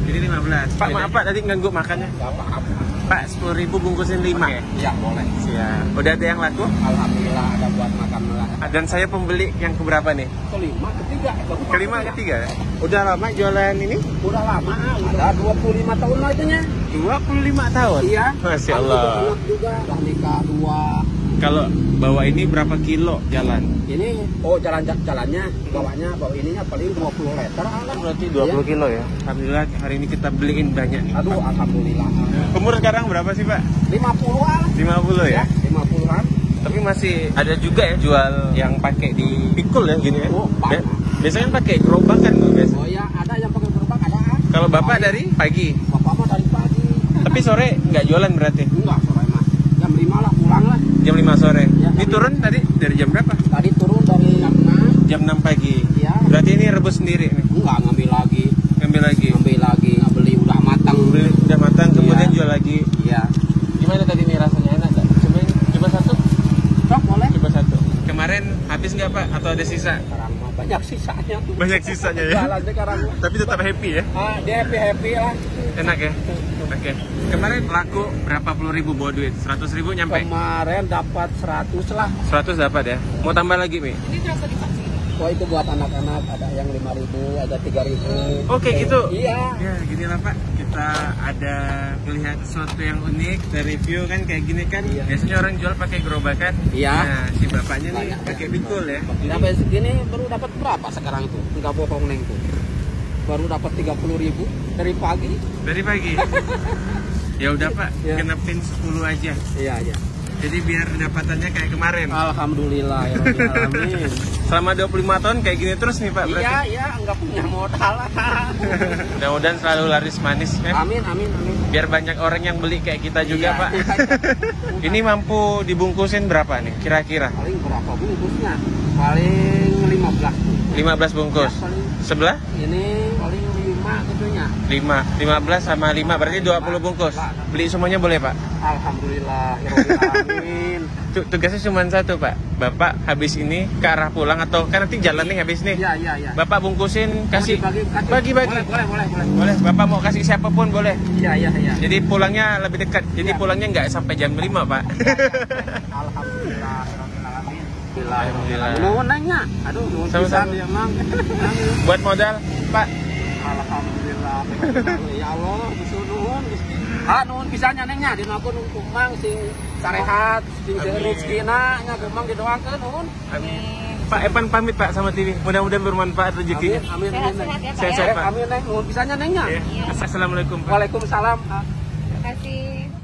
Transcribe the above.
Ini 15. Pak, maaf Pak, tadi nganggu makannya. Enggak apa-apa. Pak, 10.000 bungkusin 5. Iya, boleh. Siap. Udah ada yang laku? Alhamdulillah ada buat makan lah. Dan saya pembeli yang keberapa nih? Kelima, ketiga. Kelima, ketiga. Udah lama jualan ini? Udah lama, udah 25 tahun lah itunya. 25 tahun? Iya. Masya Allah. Anak juga. Udah nikah 2. Kalau bawa ini berapa kilo jalan? Ini, jalannya, bawa ininya paling 20 liter. Berarti 20 kilo ya? Alhamdulillah hari ini kita beliin banyak nih. Aduh, alhamdulillah. Umur sekarang berapa sih Pak? 50-an. 50 ya? 50-an. Tapi masih ada juga ya jual yang pakai di pikul ya gini ya? Oh, biasanya pakai gerobak kan biasa? Oh ya, ada yang pakai gerobak, ada. Kalau Bapak dari pagi? Bapak mah dari pagi. Tapi sore nggak jualan berarti? Enggak, sore mah. Jam 5 lah pulang lah. Jam 5 sore? Ya, ini turun tadi dari jam berapa? Tadi turun dari jam 6. Jam 6 pagi? Iya. Berarti ini rebus sendiri nih? Enggak, ngambil lagi. Ngambil lagi? Ngambil lagi, beli udah matang. Beli udah matang, kemudian jual lagi? Iya. Gimana tadi nih rasanya, enak nggak? Coba satu? Sok, boleh. Coba satu. Kemarin habis nggak Pak? Atau ada sisa? Sekarang mah banyak sisanya tuh. Banyak sisanya ya? Jalan sekarang. Tapi tetap happy ya? Dia happy lah. Enak ya? Oke. Kemarin laku berapa puluh ribu bawa duit? 100.000 nyampe? Kemarin dapat 100 lah. 100 dapat ya? Mau tambah lagi Mi? Ini berapa divaksin? Wah, itu buat anak-anak, ada yang 5.000, ada 3.000. Oke gitu? Iya. Ya gini lah Pak, kita ada melihat sesuatu yang unik, dari review kan kayak gini kan. Iya. Biasanya orang jual pakai gerobakan. Iya. Nah si bapaknya nih pakai pikul ya. Sampai segini baru dapat berapa sekarang itu? Enggak bohong neng tuh. Baru dapat 30.000 dari pagi. Dari pagi? Ya udah Pak, Ya. genepin 10 aja. Iya, iya. Jadi biar pendapatannya kayak kemarin. Alhamdulillah ya Rabbil alamin. Selama 25 tahun kayak gini terus nih Pak berarti? Iya, iya, enggak punya modal. Mudah-mudahan selalu laris manis ya. Amin, amin, amin. Biar banyak orang yang beli kayak kita juga Iya, Pak. iya, iya. Ini mampu dibungkusin berapa nih kira-kira? Paling berapa bungkusnya? Paling 15 tuh. 15 bungkus. Ya, paling Sebelah? ini paling 5 gitunya. 5. 15 sama 5 berarti 20 bungkus. Beli semuanya boleh Pak? Alhamdulillah ya Rabbil alamin. Tugasnya cuma satu Pak. Bapak habis ini ke arah pulang atau kan nanti jalan nih habis nih. Iya, iya, iya. Bapak bungkusin kasih bagi-bagi. Boleh. Boleh. Bapak mau kasih siapapun boleh. Iya, iya, iya. Jadi pulangnya lebih dekat. Jadi pulangnya nggak sampai jam 5 Pak. Alhamdulillah ya Rabbil alamin. Alhamdulillah. Nuhun nanya. Aduh, nuhun pisan Sama-sama. ya Mang. Buat modal Pak. Alhamdulillah. Ya Allah, Gusti nuhun Gusti. Nuhun pisannya nengnya dina aku untuk Mang sing sarehat, sing rezekina nya kumang didoakeun nuhun. Amin. Pak Epan pamit Pak sama TV. Mudah-mudahan bermanfaat rezekinya. Amin, amin. Sehat-sehat ya Pak Sehat-sehat, ya. Pak. Amin neng, nuhun pisannya nengnya. Ya. Assalamualaikum Pak. Waalaikumsalam. Terima kasih.